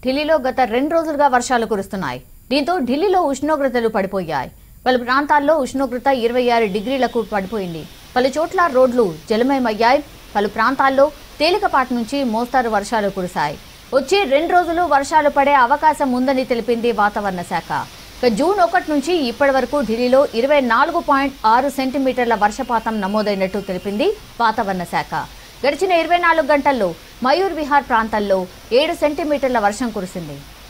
ఢిల్లీలో గత 2 రోజులుగా వర్షాలు కురుస్తున్నాయి. దీంతో ఢిల్లీలో ఉష్ణోగ్రతలు పడిపోయాయి. పలు ప్రాంతాల్లో ఉష్ణోగ్రత 26 డిగ్రీలకు పడిపోయింది. పలు చోట్ల రోడ్లు జలమయమయ్యాయి. పలు ప్రాంతాల్లో తేలికపాటి నుంచి మోస్తారు వర్షాలు కురిశాయి. వచ్చే 2 రోజులు వర్షాలు పడే అవకాశం ఉందని తెలిపింది వాతావరణ శాఖ. జూన్ 1 నుంచి ఇప్పటి వరకు ఢిల్లీలో 24.6 సెంటీమీటర్ల వర్షపాతం నమోదైనట్టు తెలిపింది వాతావరణ శాఖ. గడిచిన 24 గంటల్లో మయూర్ విహార్ ప్రాంతాల్లో 7 సెంటీమీటర్ల వర్షం కురిసింది.